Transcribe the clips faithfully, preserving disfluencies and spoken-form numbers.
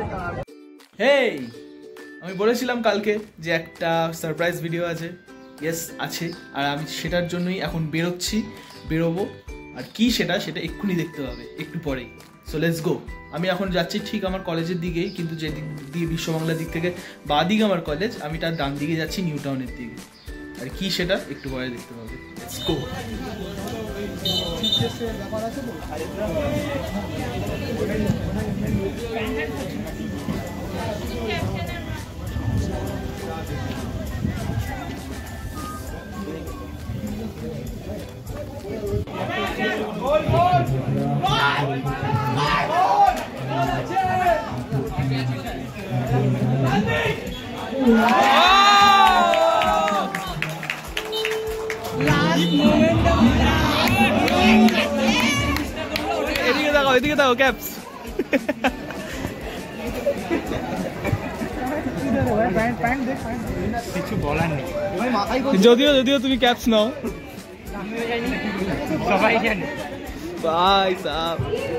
হেই, আমি বলেছিলাম কালকে যে একটা সারপ্রাইজ ভিডিও আছে। ইয়েস আছে, আর আমি সেটার জন্যই এখন বেরোচ্ছি, বেরোবো। আর কি সেটা সেটা এক্ষুনি দেখতে হবে একটু পরেই। So let's go. আমি এখন যাচ্ছি ঠিক আমার কলেজের দিকেই, কিন্তু যে দিক দিয়ে বিশ্ববাংলার দিক থেকে বা দিকে আমার কলেজ, আমি তার ডান দিকে যাচ্ছি নিউ টাউনের দিকে। আর কি সেটা একটু পরে দেখতে হবে। Let's go. এদিকে দেখো, এদিকে দেখো ক্যাপস। কিছু বলার নেই, যদিও যদিও তুমি ক্যাপস নাও, সবাই জানে। ভাই সাহেব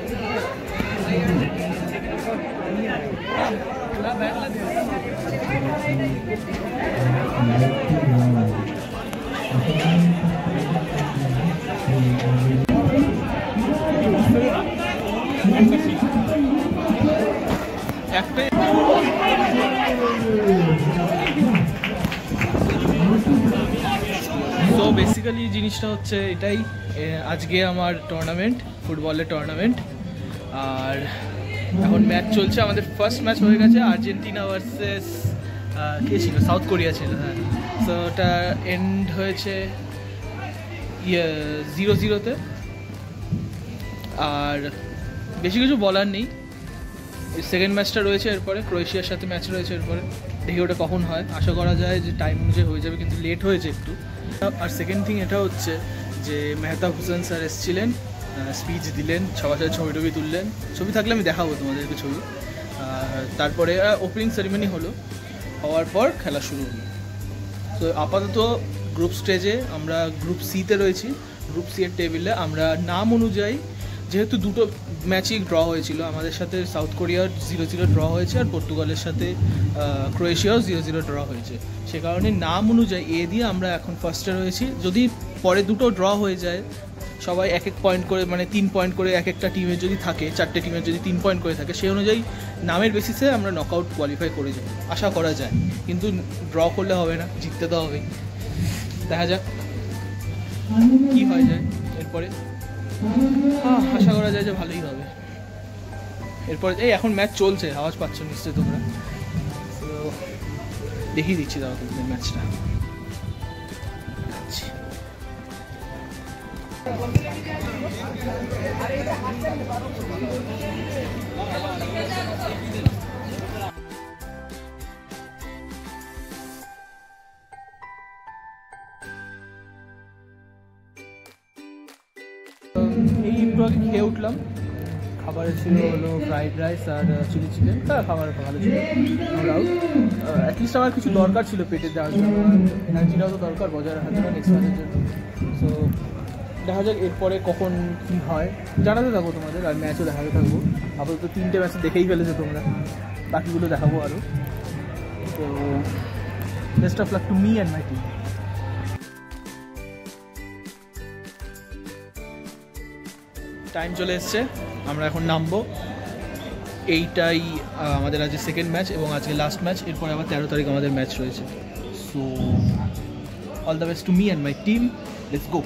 একটা তো বেসিক্যালি জিনিসটা হচ্ছে এটাই, আজকে আমার টুর্নামেন্ট, ফুটবলের টুর্নামেন্ট। আর এখন ম্যাচ চলছে, আমাদের ফার্স্ট ম্যাচ হয়ে গেছে আর্জেন্টিনা ভার্সেস কে ছিল, সাউথ কোরিয়া ছিল। হ্যাঁ, তো ওটা এন্ড হয়েছে ইয়ে জিরো জিরোতে। আর বেশি কিছু বলার নেই। সেকেন্ড ম্যাচটা রয়েছে, এরপরে ক্রোয়েশিয়ার সাথে ম্যাচ রয়েছে, এরপরে দেখি ওটা কখন হয়। আশা করা যায় যে টাইম অনুযায়ী হয়ে যাবে, কিন্তু লেট হয়েছে একটু। আর সেকেন্ড থিং এটা হচ্ছে যে মেহতাব হোসেন স্যার এসেছিলেন, স্পিচ দিলেন, সবার সাথে ছবি টবি তুললেন। ছবি থাকলে আমি দেখাবো তোমাদেরকে ছবি। তারপরে ওপেনিং সেরিমনি হলো, হওয়ার পর খেলা শুরু হলো। তো আপাতত গ্রুপ স্টেজে আমরা গ্রুপ সিতে রয়েছি। গ্রুপ সি এর টেবিলে আমরা নাম অনুযায়ী, যেহেতু দুটো ম্যাচই ড্র হয়েছিল, আমাদের সাথে সাউথ কোরিয়ার জিরো জিরো ড্র হয়েছে আর পর্তুগালের সাথে ক্রোয়েশিয়াও জিরো জিরো ড্র হয়েছে, সে কারণে নাম অনুযায়ী এ দিয়ে আমরা এখন ফার্স্টে রয়েছি। যদি পরে দুটো ড্র হয়ে যায়, সবাই এক এক পয়েন্ট করে, মানে তিন পয়েন্ট করে এক একটা টিমের যদি থাকে, চারটে টিমের যদি তিন পয়েন্ট করে থাকে, সেই অনুযায়ী নামের বেসিসে আমরা নকআউট কোয়ালিফাই করে যাই, আশা করা যায়। কিন্তু ড্র করলে হবে না, জিততে তো হবেই। দেখা যাক কী হয়ে যায় এরপরে। হ্যাঁ, আশা করা যায় যে ভালোই হবে। এরপরে এই এখন ম্যাচ চলছে, আওয়াজ পাচ্ছ নিশ্চয়ই তোমরা। তো দেখিয়ে দিচ্ছি দাও তোমাদের ম্যাচটা। এই একটু আগে খেয়ে উঠলাম, খাবারে ছিল হলো ফ্রাইড রাইস আর চিলি চিকেন। হ্যাঁ, খাবার ভালো ছিল, নো ডাউট। অ্যাটলিস্ট আমার কিছু দরকার ছিল পেটে দেওয়ার জন্য, এনার্জিটাও তো দরকার বজায় রাখার জন্য নেক্সট ম্যাচের জন্য। সো দেখা যাক এরপরে কখন কী হয়, জানাতে থাকবো তোমাদের। আর ম্যাচও দেখাতে থাকবো। আপাতত তিনটে ম্যাচ দেখেই ফেলেছো তোমরা, বাকিগুলো দেখাবো আরও। তো best of luck to me and my team. Time চলে এসছে, আমরা এখন নামবো। এইটাই আমাদের আজকে সেকেন্ড ম্যাচ এবং আজকে লাস্ট ম্যাচ। এরপরে আবার তেরো তারিখ আমাদের ম্যাচ রয়েছে। So all the best to me and my team, let's go.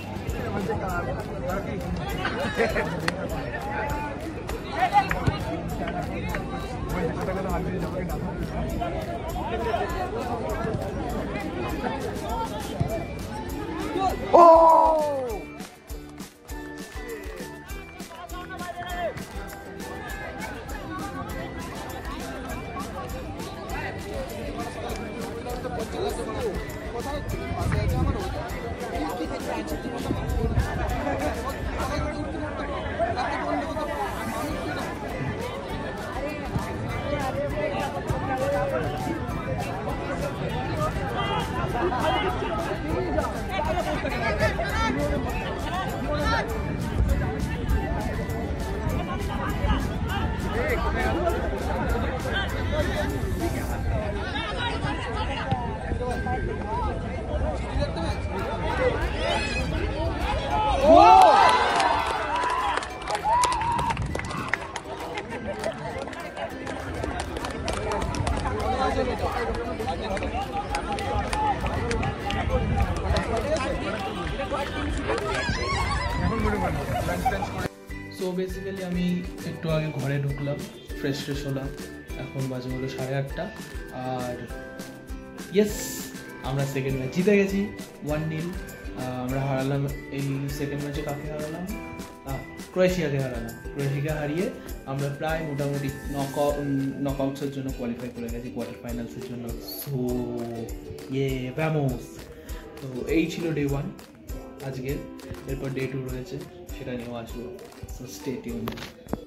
Basically আমি একটু আগে ঘরে ঢুকলাম, ফ্রেশ ফ্রেশ হলাম, এখন বাজে হলো সাড়ে আটটা। আর ইয়েস, আমরা সেকেন্ড ম্যাচ জিতে গেছি ওয়ান নীল। আমরা হারালাম এই সেকেন্ড ম্যাচে, কাকে হারালাম? ক্রোয়েশিয়াকে হারালাম। ক্রোয়েশিয়াকে হারিয়ে আমরা প্রায় মোটামুটি নক নকআউটসের জন্য কোয়ালিফাই করে গেছি, কোয়ার্টার ফাইনালসের জন্য। সো ইয়ে ভ্যামোস। তো এই ছিল ডে ওয়ান আজকের। এরপর ডে টু রয়েছে, সেটা নিয়েও আসবো। So stay tuned.